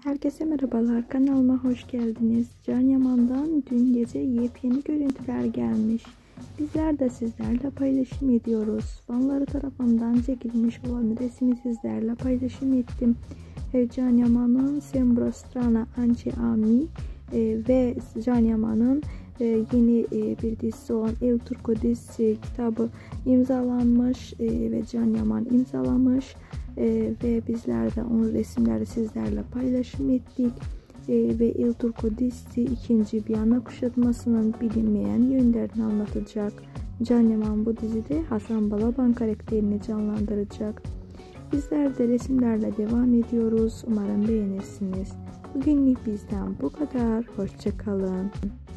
Herkese merhabalar, kanalıma hoş geldiniz. Can Yaman'dan dün gece yepyeni görüntüler gelmiş. Bizler de sizlerle paylaşım ediyoruz. Fanları tarafından çekilmiş olan resmi sizlerle paylaşım ettim. Can Yaman'ın Sembra Strana Anci Ami ve Can Yaman'ın yeni bir dizisi olan El Turco dizisi kitabı imzalanmış ve Can Yaman imzalamış. Ve bizler de onun resimleri sizlerle paylaşım ettik. Ve El Turco dizisi ikinci Viyana kuşatmasının bilinmeyen yönlerini anlatacak. Can Yaman bu dizide Hasan Balaban karakterini canlandıracak. Bizler de resimlerle devam ediyoruz. Umarım beğenirsiniz. Bugünlük bizden bu kadar. Hoşça kalın.